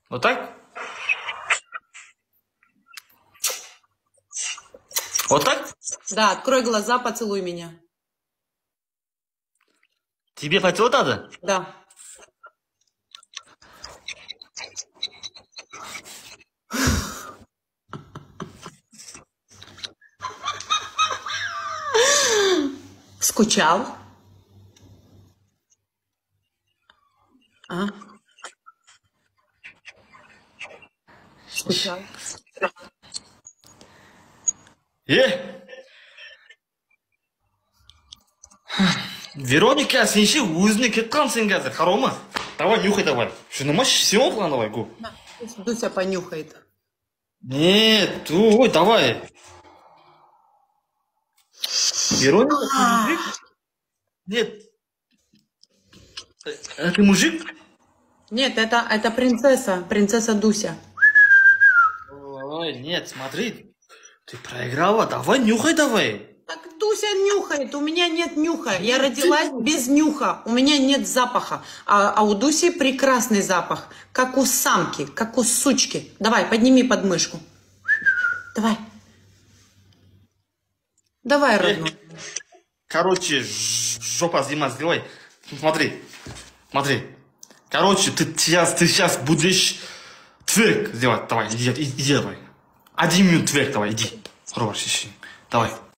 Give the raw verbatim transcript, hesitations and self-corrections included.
Вот так? Вот так? Да, открой глаза, поцелуй меня. Тебе поцелуй надо? Да. Скучал? А? Скучал? Е? Вероника, сен ше өзіне кетіп қалсың қазір, қарау ма? Давай, нюхай давай. Шыны ма, всего план давай, го. Пусть Дуся понюхает. Нет, ой, давай. Вероника, ты мужик? Нет. А ты мужик? Нет, это, это принцесса, принцесса Дуся. Ой, нет, смотри. Ты проиграла, давай, нюхай давай. Так Дуся нюхает, у меня нет нюха. Я родилась без нюха, у меня нет запаха. А, а у Дуси прекрасный запах, как у самки, как у сучки. Давай, подними подмышку. Давай. Давай, родной. Короче, жопа зима сделай. Смотри, смотри. Короче, ты сейчас, ты сейчас будешь тверк сделать. Давай, иди, иди, иди давай. Один минут тверк, давай, иди. Скоро, давай.